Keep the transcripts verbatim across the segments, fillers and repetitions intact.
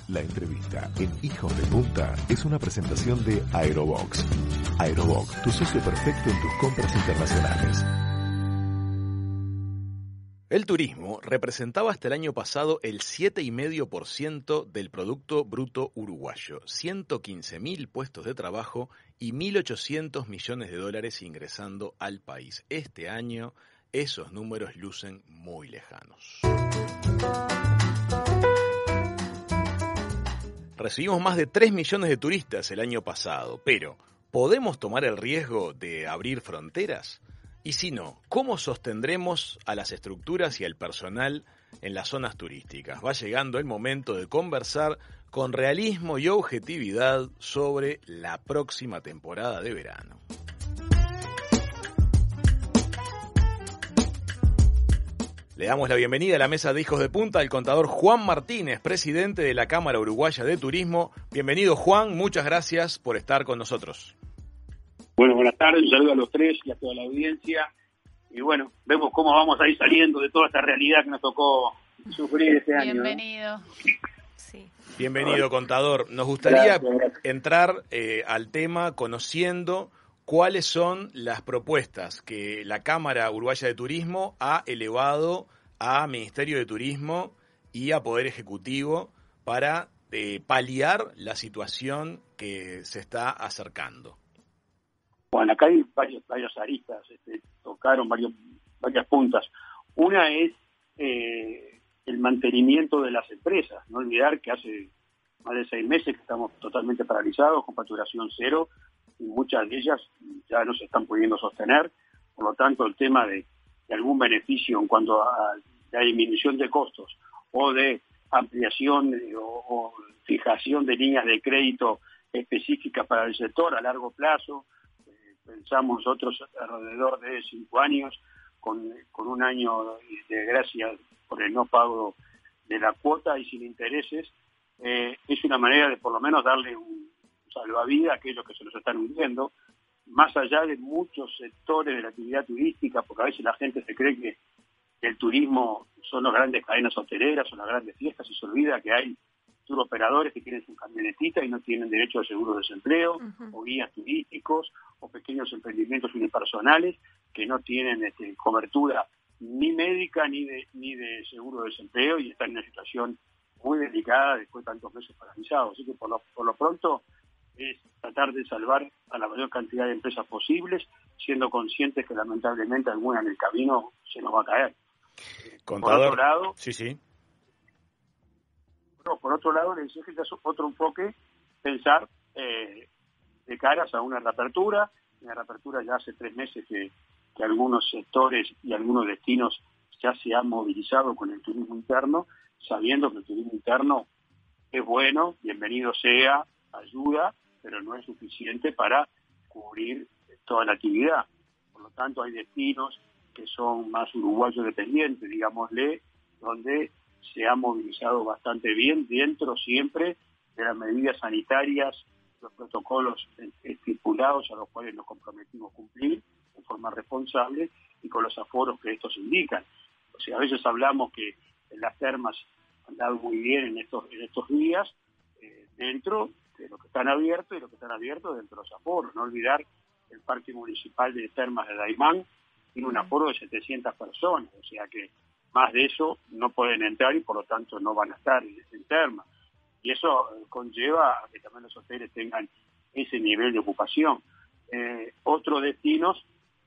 La entrevista en Hijos de Punta es una presentación de Aerobox. Aerobox, tu socio perfecto en tus compras internacionales. El turismo representaba hasta el año pasado el siete coma cinco por ciento del Producto Bruto Uruguayo, ciento quince mil puestos de trabajo y mil ochocientos millones de dólares ingresando al país. Este año esos números lucen muy lejanos. Recibimos más de tres millones de turistas el año pasado, pero ¿podemos tomar el riesgo de abrir fronteras? Y si no, ¿cómo sostendremos a las estructuras y al personal en las zonas turísticas? Va llegando el momento de conversar con realismo y objetividad sobre la próxima temporada de verano. Le damos la bienvenida a la mesa de Hijos de Punta al contador Juan Martínez, presidente de la Cámara Uruguaya de Turismo. Bienvenido, Juan, muchas gracias por estar con nosotros. Bueno, buenas tardes, un saludo a los tres y a toda la audiencia. Y bueno, vemos cómo vamos a ir saliendo de toda esta realidad que nos tocó sufrir este año. Bienvenido. ¿no? Sí. Bienvenido, contador. Nos gustaría Gracias, gracias. entrar eh, al tema conociendo cuáles son las propuestas que la Cámara Uruguaya de Turismo ha elevado a Ministerio de Turismo y a Poder Ejecutivo para eh, paliar la situación que se está acercando. Bueno, acá hay varios, varios aristas, este, tocaron varios, varias puntas. Una es eh, el mantenimiento de las empresas. No olvidar que hace más de seis meses que estamos totalmente paralizados, con facturación cero, y muchas de ellas ya no se están pudiendo sostener. Por lo tanto, el tema de, de algún beneficio en cuanto a la disminución de costos o de ampliación de, o, o fijación de líneas de crédito específicas para el sector a largo plazo, pensamos nosotros alrededor de cinco años, con, con un año de gracia por el no pago de la cuota y sin intereses, eh, es una manera de por lo menos darle un salvavidas a aquellos que se los están hundiendo, más allá de muchos sectores de la actividad turística, porque a veces la gente se cree que el turismo son las grandes cadenas hoteleras, son las grandes fiestas, y se olvida que hay turoperadores que tienen su camionetita y no tienen derecho al seguro de desempleo, uh-huh. o guías turísticos, o pequeños emprendimientos unipersonales que no tienen este, cobertura ni médica ni de ni de seguro de desempleo y están en una situación muy delicada después de tantos meses paralizados. Así que por lo, por lo pronto es tratar de salvar a la mayor cantidad de empresas posibles, siendo conscientes que lamentablemente alguna en el camino se nos va a caer. Contador, por otro lado, sí, sí. No, por otro lado, le decía que es otro enfoque, pensar eh, de caras a una reapertura. Una reapertura ya hace tres meses que, que algunos sectores y algunos destinos ya se han movilizado con el turismo interno, sabiendo que el turismo interno es bueno, bienvenido sea, ayuda, pero no es suficiente para cubrir toda la actividad. Por lo tanto, hay destinos que son más uruguayos dependientes, digámosle, donde se ha movilizado bastante bien dentro siempre de las medidas sanitarias, los protocolos estipulados a los cuales nos comprometimos cumplir de forma responsable y con los aforos que estos indican. O sea, a veces hablamos que las termas han dado muy bien en estos en estos días eh, dentro de lo que están abiertos y lo que están abiertos dentro de los aforos. No olvidar que el Parque Municipal de Termas de Daimán tiene un aforo de setecientas personas, o sea que más de eso no pueden entrar y por lo tanto no van a estar en termas. Y eso conlleva a que también los hoteles tengan ese nivel de ocupación. Eh, otros destinos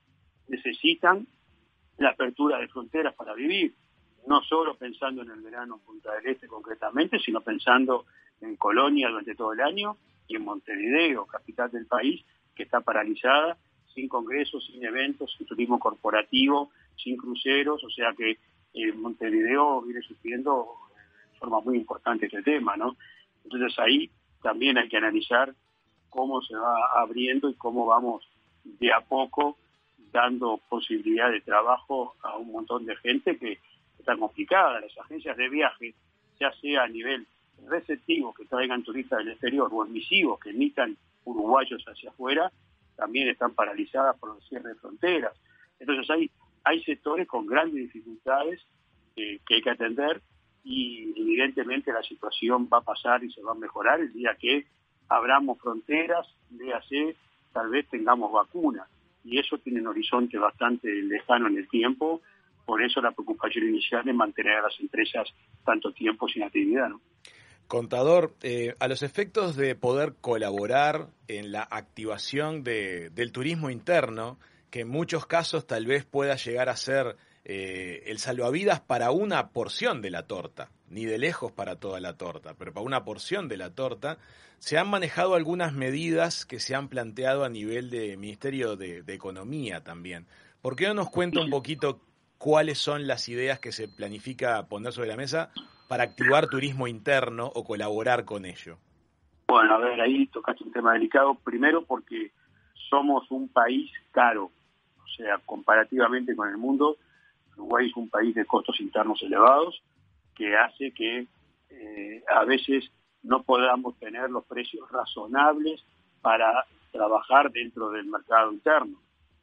necesitan la apertura de fronteras para vivir, no solo pensando en el verano en Punta del Este concretamente, sino pensando en Colonia durante todo el año y en Montevideo, capital del país, que está paralizada, sin congresos, sin eventos, sin turismo corporativo, sin cruceros, o sea que eh, Montevideo viene sufriendo de forma muy importante este tema, ¿no? Entonces ahí también hay que analizar cómo se va abriendo y cómo vamos de a poco dando posibilidad de trabajo a un montón de gente que está complicada. Las agencias de viaje, ya sea a nivel receptivo, que traigan turistas del exterior, o emisivos, que emitan uruguayos hacia afuera, también están paralizadas por el cierre de fronteras. Entonces hay, hay sectores con grandes dificultades eh, que hay que atender y evidentemente la situación va a pasar y se va a mejorar el día que abramos fronteras, léase, tal vez tengamos vacunas, y eso tiene un horizonte bastante lejano en el tiempo. Por eso la preocupación inicial es mantener a las empresas tanto tiempo sin actividad, ¿no? Contador, eh, a los efectos de poder colaborar en la activación de, del turismo interno, que en muchos casos tal vez pueda llegar a ser eh, el salvavidas para una porción de la torta, ni de lejos para toda la torta, pero para una porción de la torta, se han manejado algunas medidas que se han planteado a nivel de Ministerio de, de Economía también. ¿Por qué no nos cuenta un poquito cuáles son las ideas que se planifica poner sobre la mesa para activar turismo interno o colaborar con ello? Bueno, a ver, ahí tocaste un tema delicado. Primero porque somos un país caro, o sea, comparativamente con el mundo, Uruguay es un país de costos internos elevados, que hace que eh, a veces no podamos tener los precios razonables para trabajar dentro del mercado interno.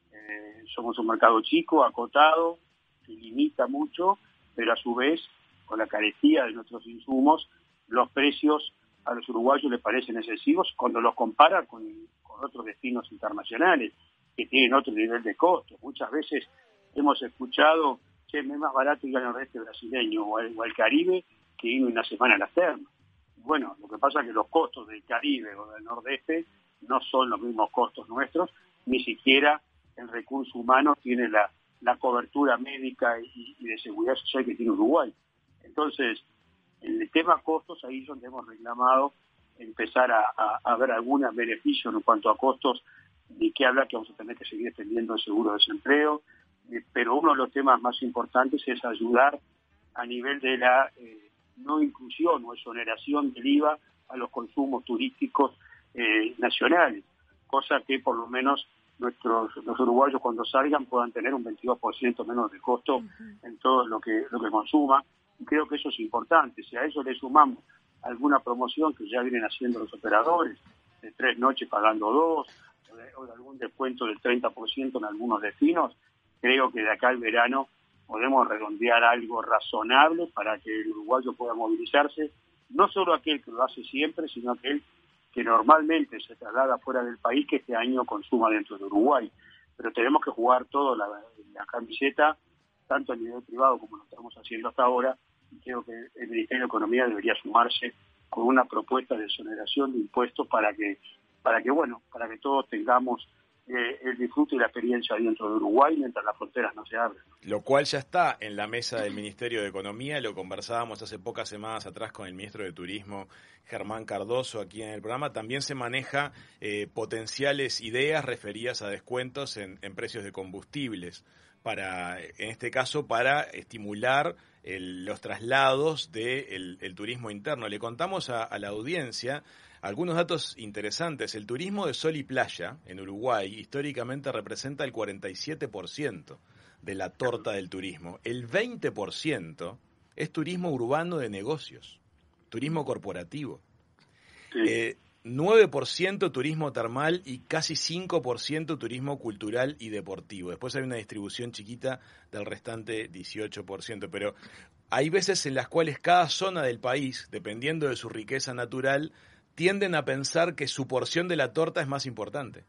Eh, somos un mercado chico, acotado, que limita mucho, pero a su vez, con la carestía de nuestros insumos, los precios a los uruguayos les parecen excesivos cuando los comparan con, con otros destinos internacionales que tienen otro nivel de costo. Muchas veces hemos escuchado que es más barato ir al nordeste brasileño o al, o al Caribe que ir una semana a las termas. Bueno, lo que pasa es que los costos del Caribe o del nordeste no son los mismos costos nuestros, ni siquiera el recurso humano tiene la, la cobertura médica y, y de seguridad social que tiene Uruguay. Entonces, en el tema costos, ahí es donde hemos reclamado empezar a, a, a ver algún beneficio en cuanto a costos, de qué hablar que vamos a tener que seguir extendiendo el seguro de desempleo, eh, pero uno de los temas más importantes es ayudar a nivel de la eh, no inclusión o exoneración del I V A a los consumos turísticos eh, nacionales, cosa que por lo menos nuestros los uruguayos cuando salgan puedan tener un veintidós por ciento menos de costo uh-huh. en todo lo que lo que consuma. Y creo que eso es importante. Si a eso le sumamos alguna promoción que ya vienen haciendo los operadores, de tres noches pagando dos, o de, o de algún descuento del treinta por ciento en algunos destinos, creo que de acá al verano podemos redondear algo razonable para que el uruguayo pueda movilizarse, no solo aquel que lo hace siempre, sino aquel que normalmente se traslada fuera del país, que este año consuma dentro de Uruguay. Pero tenemos que jugar todo la, la camiseta, tanto a nivel privado como lo estamos haciendo hasta ahora, y creo que el Ministerio de Economía debería sumarse con una propuesta de exoneración de impuestos para que, para que bueno, para que todos tengamos eh, el disfrute y la experiencia dentro de Uruguay mientras las fronteras no se abren. Lo cual ya está en la mesa del Ministerio de Economía, lo conversábamos hace pocas semanas atrás con el ministro de Turismo, Germán Cardoso, aquí en el programa. También se maneja eh, potenciales ideas referidas a descuentos en, en precios de combustibles, para, en este caso, para estimular el, los traslados del el turismo interno. Le contamos a, a la audiencia algunos datos interesantes. El turismo de sol y playa en Uruguay históricamente representa el cuarenta y siete por ciento de la torta del turismo. El veinte por ciento es turismo urbano de negocios, turismo corporativo. Sí. Eh, nueve por ciento turismo termal y casi cinco por ciento turismo cultural y deportivo. Después hay una distribución chiquita del restante dieciocho por ciento, pero hay veces en las cuales cada zona del país, dependiendo de su riqueza natural, tienden a pensar que su porción de la torta es más importante.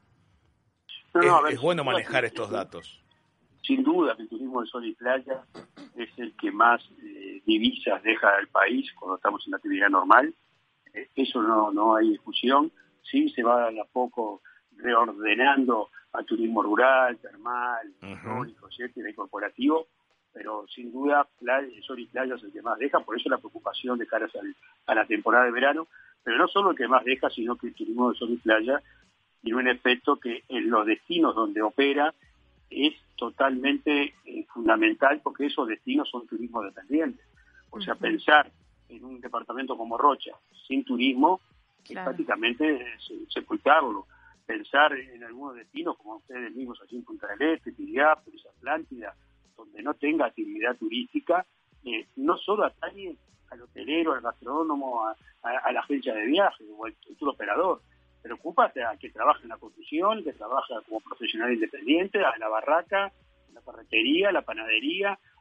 No, no, es, ver, es bueno duda, manejar sin, estos datos. Sin duda que el turismo de sol y playa es el que más eh, divisas deja al país cuando estamos en la actividad normal. Eh, eso no, no hay discusión. Sí se va de a poco reordenando al turismo rural, termal, histórico, uh-huh. etcétera, y corporativo, pero sin duda playa, sol y playa es el que más deja, por eso la preocupación de cara a la temporada de verano, pero no solo el que más deja, sino que el turismo de sol y playa tiene un efecto que en los destinos donde opera es totalmente eh, fundamental, porque esos destinos son turismo dependientes. O uh-huh. sea, pensar en un departamento como Rocha sin turismo claro. es prácticamente sepultarlo. Pensar en algunos destinos como ustedes mismos aquí en Punta del Este, Piriápolis, Atlántida, donde no tenga actividad turística, eh, no solo atañe al hotelero, al gastrónomo, a, a, a la agencia de viaje o al tour operador. Preocúpate a que trabaje en la construcción, que trabaja como profesional independiente, a la barraca, la ferretería, la panadería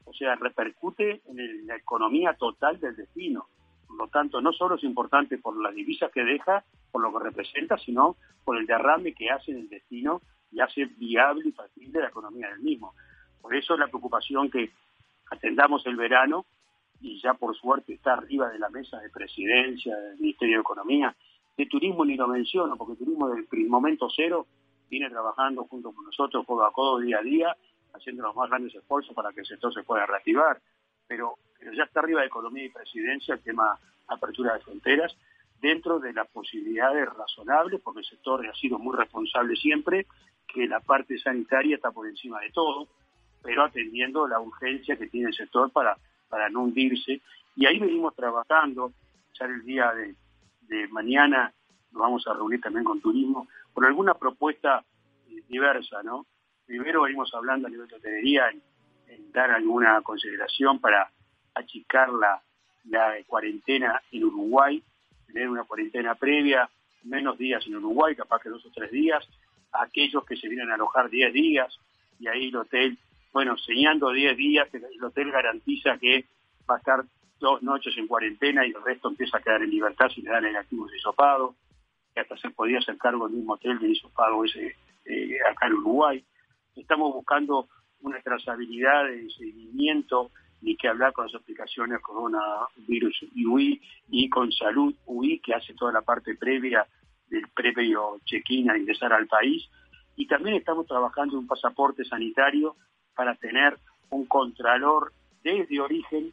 o sea, repercute en el, la economía total del destino. Por lo tanto, no solo es importante por las divisas que deja, por lo que representa, sino por el derrame que hace en el destino y hace viable y factible la economía del mismo. Por eso la preocupación que atendamos el verano, y ya por suerte está arriba de la mesa de presidencia, del Ministerio de Economía. De turismo ni lo menciono, porque el turismo del momento cero viene trabajando junto con nosotros codo a codo, día a día, haciendo los más grandes esfuerzos para que el sector se pueda reactivar. Pero, pero ya está arriba de economía y presidencia el tema apertura de fronteras, dentro de las posibilidades razonables, porque el sector ha sido muy responsable siempre, que la parte sanitaria está por encima de todo, pero atendiendo la urgencia que tiene el sector para, para no hundirse. Y ahí venimos trabajando, ya el día de, de mañana nos vamos a reunir también con turismo, por alguna propuesta eh, diversa, ¿no? Primero venimos hablando a nivel de hotelería en, en dar alguna consideración para achicar la, la cuarentena en Uruguay, tener una cuarentena previa, menos días en Uruguay, capaz que dos o tres días, aquellos que se vienen a alojar diez días, y ahí el hotel, bueno, enseñando diez días, el hotel garantiza que va a estar dos noches en cuarentena y el resto empieza a quedar en libertad si le da negativo ese hisopado, que hasta se podía hacer cargo del mismo hotel del hisopado ese eh, acá en Uruguay. Estamos buscando una trazabilidad de seguimiento, ni que hablar con las aplicaciones Coronavirus U I y con Salud U I, que hace toda la parte previa del previo check-in a ingresar al país. Y también estamos trabajando en un pasaporte sanitario para tener un contralor desde origen,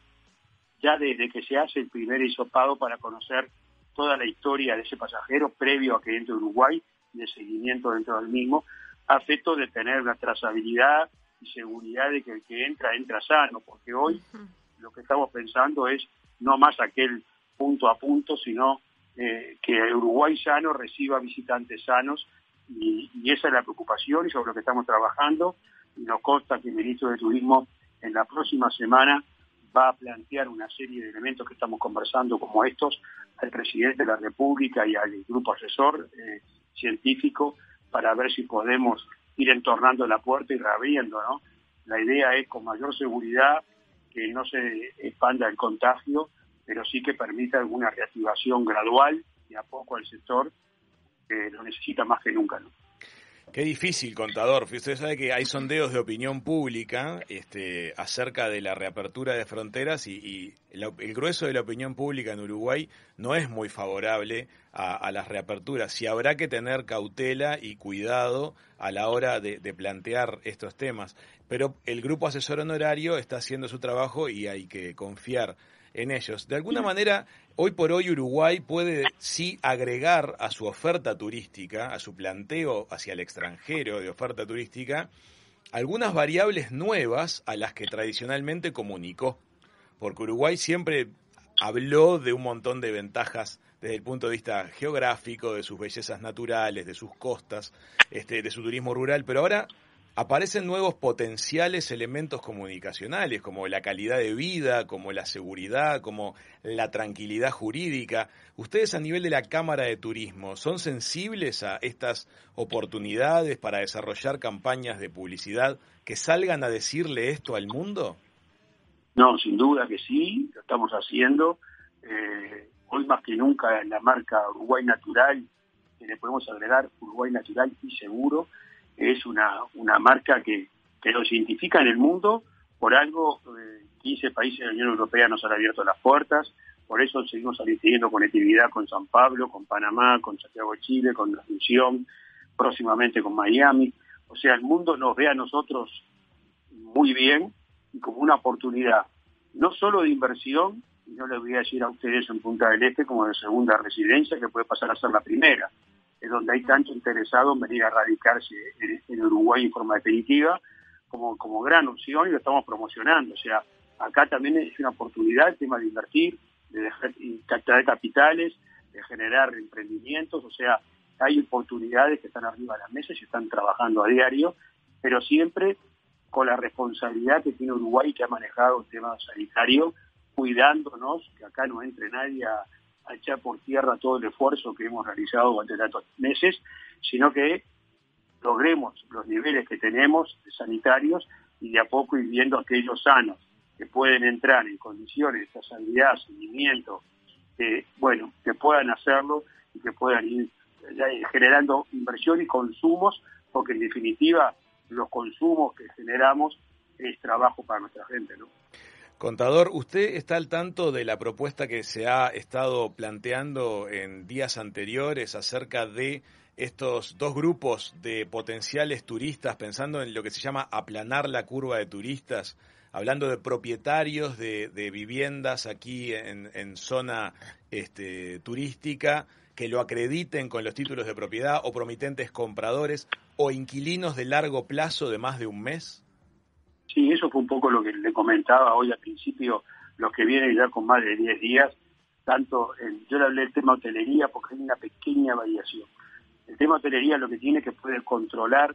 ya desde que se hace el primer hisopado, para conocer toda la historia de ese pasajero previo a que entre a Uruguay, de seguimiento dentro del mismo, a efecto de tener una trazabilidad y seguridad de que el que entra, entra sano, porque hoy uh-huh. lo que estamos pensando es no más aquel punto a punto, sino eh, que Uruguay sano reciba visitantes sanos, y, y esa es la preocupación y sobre lo que estamos trabajando. Y nos consta que el ministro de Turismo en la próxima semana va a plantear una serie de elementos que estamos conversando como estos al presidente de la República y al grupo asesor eh, científico, para ver si podemos ir entornando la puerta y reabriendo, ¿no? La idea es con mayor seguridad, que no se expanda el contagio, pero sí que permita alguna reactivación gradual y a poco al sector, que lo necesita más que nunca, ¿no? Qué difícil, contador. Usted sabe que hay sondeos de opinión pública este, acerca de la reapertura de fronteras y, y la, el grueso de la opinión pública en Uruguay no es muy favorable a, a las reaperturas. Y habrá que tener cautela y cuidado a la hora de, de plantear estos temas. Pero el grupo asesor honorario está haciendo su trabajo y hay que confiar en ellos. De alguna manera, hoy por hoy Uruguay puede sí agregar a su oferta turística, a su planteo hacia el extranjero de oferta turística, algunas variables nuevas a las que tradicionalmente comunicó. Porque Uruguay siempre habló de un montón de ventajas desde el punto de vista geográfico, de sus bellezas naturales, de sus costas, este, de su turismo rural, pero ahora aparecen nuevos potenciales elementos comunicacionales, como la calidad de vida, como la seguridad, como la tranquilidad jurídica. ¿Ustedes a nivel de la Cámara de Turismo son sensibles a estas oportunidades para desarrollar campañas de publicidad que salgan a decirle esto al mundo? No, sin duda que sí, lo estamos haciendo. Eh, hoy más que nunca en la marca Uruguay Natural, que le podemos agregar Uruguay Natural y Seguro, es una, una marca que, que lo identifica en el mundo. Por algo, eh, quince países de la Unión Europea nos han abierto las puertas, por eso seguimos teniendo conectividad con San Pablo, con Panamá, con Santiago de Chile, con la Asunción, próximamente con Miami. O sea, el mundo nos ve a nosotros muy bien y como una oportunidad, no solo de inversión, y no les voy a decir a ustedes en Punta del Este como de segunda residencia, que puede pasar a ser la primera, es donde hay tanto interesado en venir a radicarse en, en Uruguay en forma definitiva, como, como gran opción, y lo estamos promocionando. O sea, acá también es una oportunidad el tema de invertir, de dejar, captar capitales, de generar emprendimientos. O sea, hay oportunidades que están arriba de las mesas y están trabajando a diario, pero siempre con la responsabilidad que tiene Uruguay, que ha manejado el tema sanitario, cuidándonos, que acá no entre nadie a a echar por tierra todo el esfuerzo que hemos realizado durante tantos meses, sino que logremos los niveles que tenemos sanitarios y de a poco ir viendo aquellos sanos. que pueden entrar en condiciones de trazabilidad, seguimiento, que, bueno, que puedan hacerlo y que puedan ir eh, generando inversión y consumos, porque en definitiva los consumos que generamos es trabajo para nuestra gente, ¿no? Contador, ¿usted está al tanto de la propuesta que se ha estado planteando en días anteriores acerca de estos dos grupos de potenciales turistas, pensando en lo que se llama aplanar la curva de turistas, hablando de propietarios de, de viviendas aquí en, en zona este, turística, que lo acrediten con los títulos de propiedad, o promitentes compradores, o inquilinos de largo plazo de más de un mes? Sí, eso fue un poco lo que le comentaba hoy al principio, los que vienen ya con más de diez días, tanto en, yo le hablé del tema hotelería porque hay una pequeña variación. El tema hotelería lo que tiene es que puede controlar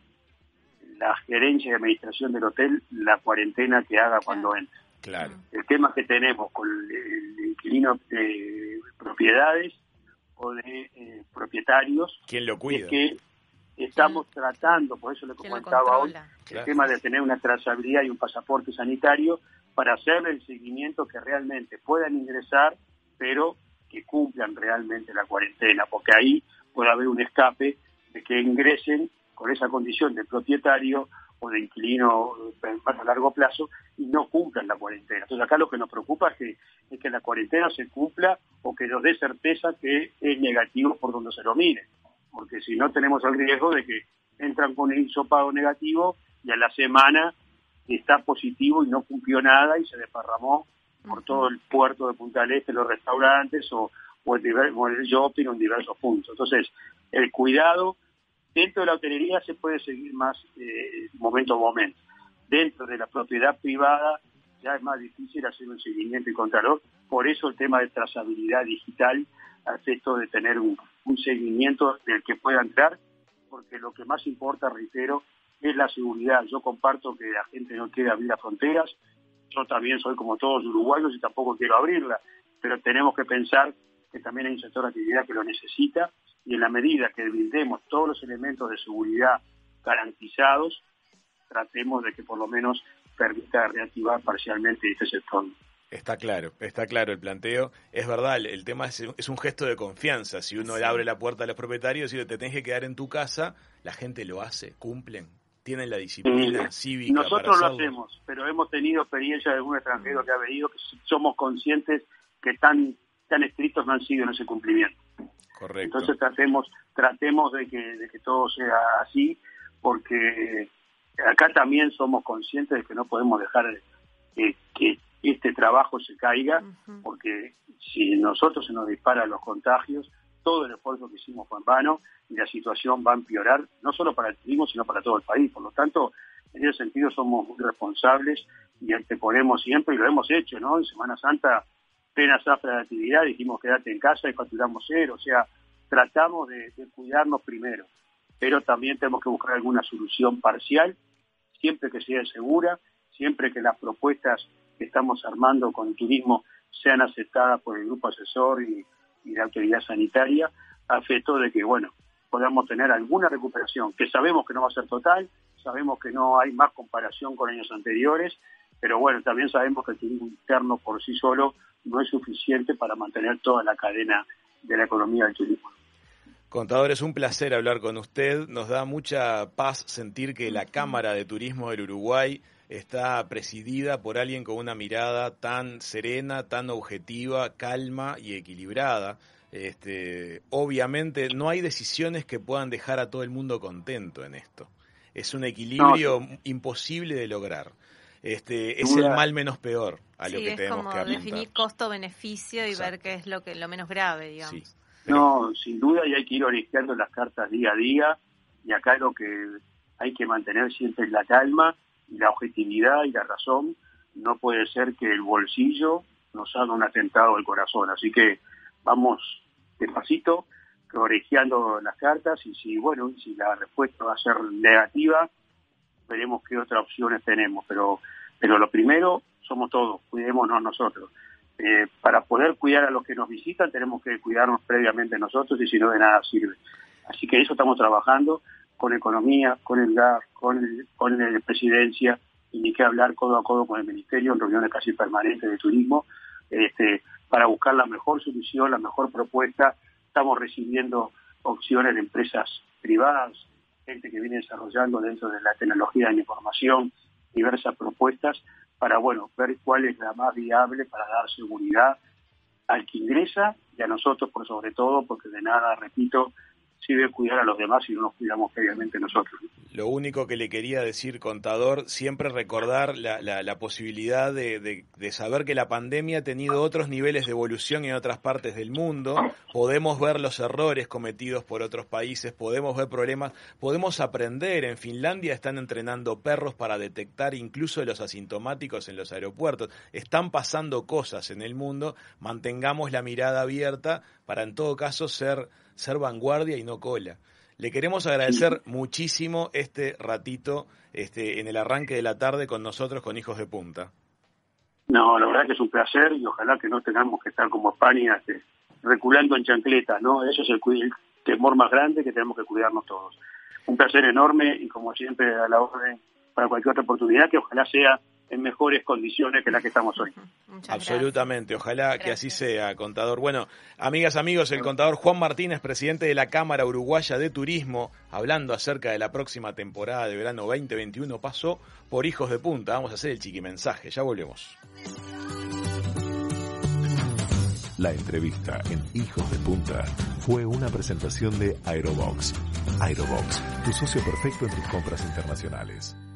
la gerencia de administración del hotel la cuarentena que haga cuando entre. Claro. El tema que tenemos con el, el inquilino de propiedades o de eh, propietarios, ¿quién lo cuida? Es que estamos tratando, por eso le comentaba hoy, el claro. tema de tener una trazabilidad y un pasaporte sanitario para hacer el seguimiento que realmente puedan ingresar, pero que cumplan realmente la cuarentena, porque ahí puede haber un escape de que ingresen con esa condición de propietario o de inquilino más a largo plazo y no cumplan la cuarentena. Entonces acá lo que nos preocupa es que, es que la cuarentena se cumpla o que nos dé certeza que es negativo por donde se lo mire, porque si no tenemos el riesgo de que entran con el hisopado negativo y a la semana está positivo y no cumplió nada y se desparramó por todo el puerto de Punta del Este, los restaurantes o, o, el, o el shopping o en diversos puntos. Entonces, el cuidado dentro de la hotelería se puede seguir más eh, momento a momento. Dentro de la propiedad privada ya es más difícil hacer un seguimiento y control. Por eso el tema de trazabilidad digital hace esto de tener un, un seguimiento del que pueda entrar, porque lo que más importa, reitero, es la seguridad. Yo comparto que la gente no quiere abrir las fronteras, yo también soy como todos uruguayos y tampoco quiero abrirla, pero tenemos que pensar que también hay un sector de actividad que lo necesita y en la medida que brindemos todos los elementos de seguridad garantizados, tratemos de que por lo menos permita reactivar parcialmente este sector. Está claro, está claro el planteo. Es verdad, el tema es, es un gesto de confianza. Si uno sí. le abre la puerta a los propietarios y te tenés que quedar en tu casa, la gente lo hace, cumplen, tienen la disciplina eh, cívica. Nosotros para lo hacemos, pero hemos tenido experiencia de algún extranjero que ha venido, que somos conscientes que tan, tan estrictos no han sido en ese cumplimiento. Correcto. Entonces tratemos, tratemos de que, de que todo sea así, porque acá también somos conscientes de que no podemos dejar que, que este trabajo se caiga, uh-huh. porque si nosotros se nos disparan los contagios, todo el esfuerzo que hicimos fue en vano y la situación va a empeorar, no solo para el turismo, sino para todo el país. Por lo tanto, en ese sentido somos muy responsables y anteponemos siempre, y lo hemos hecho, ¿no? En Semana Santa, plena zafra de actividad, dijimos quédate en casa y facturamos cero, o sea, tratamos de, de cuidarnos primero, pero también tenemos que buscar alguna solución parcial, siempre que sea segura, siempre que las propuestas que estamos armando con el turismo sean aceptadas por el grupo asesor y, y la autoridad sanitaria, a efecto de que, bueno, podamos tener alguna recuperación, que sabemos que no va a ser total, sabemos que no hay más comparación con años anteriores, pero bueno, también sabemos que el turismo interno por sí solo no es suficiente para mantener toda la cadena de la economía del turismo. Contador, es un placer hablar con usted. Nos da mucha paz sentir que la Cámara de Turismo del Uruguay está presidida por alguien con una mirada tan serena, tan objetiva, calma y equilibrada. Este, obviamente no hay decisiones que puedan dejar a todo el mundo contento en esto. Es un equilibrio no, sí. imposible de lograr. Este, es el mal menos peor a sí, lo que tenemos que apuntar. Sí, es como definir costo-beneficio y Exacto. ver qué es lo que lo menos grave, digamos. Sí. Pero... No, sin duda, y hay que ir orejeando las cartas día a día, y acá lo que hay que mantener siempre es la calma y la objetividad y la razón. No puede ser que el bolsillo nos haga un atentado al corazón, así que vamos despacito, orejeando las cartas, y si, bueno, si la respuesta va a ser negativa, veremos qué otras opciones tenemos, pero, pero lo primero somos todos, cuidémonos nosotros. Eh, para poder cuidar a los que nos visitan tenemos que cuidarnos previamente nosotros y si no de nada sirve. Así que eso estamos trabajando con economía, con el G A R, con, el, con la presidencia, y ni qué hablar codo a codo con el Ministerio en reuniones casi permanentes de turismo, este, para buscar la mejor solución, la mejor propuesta. Estamos recibiendo opciones de empresas privadas, gente que viene desarrollando dentro de la tecnología de la información diversas propuestas para, bueno, ver cuál es la más viable para dar seguridad al que ingresa y a nosotros por sobre todo, porque de nada, repito, sirve cuidar a los demás si no nos cuidamos previamente nosotros. Lo único que le quería decir, contador, siempre recordar la, la, la posibilidad de, de, de saber que la pandemia ha tenido otros niveles de evolución en otras partes del mundo. Podemos ver los errores cometidos por otros países, podemos ver problemas, podemos aprender. En Finlandia están entrenando perros para detectar incluso los asintomáticos en los aeropuertos. Están pasando cosas en el mundo. Mantengamos la mirada abierta para, en todo caso, ser, ser vanguardia y no cola. Le queremos agradecer muchísimo este ratito este, en el arranque de la tarde con nosotros, con Hijos de Punta. No, la verdad que es un placer y ojalá que no tengamos que estar como España este, reculando en chancletas, ¿no? Eso es el, el temor más grande, que tenemos que cuidarnos todos. Un placer enorme y como siempre a la orden para cualquier otra oportunidad, que ojalá sea en mejores condiciones que las que estamos hoy. Muchas Absolutamente, gracias. ojalá Gracias. que así sea, contador. Bueno, amigas, amigos, el contador Juan Martínez, presidente de la Cámara Uruguaya de Turismo, hablando acerca de la próxima temporada de verano veinte veintiuno, pasó por Hijos de Punta. Vamos a hacer el chiquimensaje, ya volvemos. La entrevista en Hijos de Punta fue una presentación de Aerobox. Aerobox, tu socio perfecto en tus compras internacionales.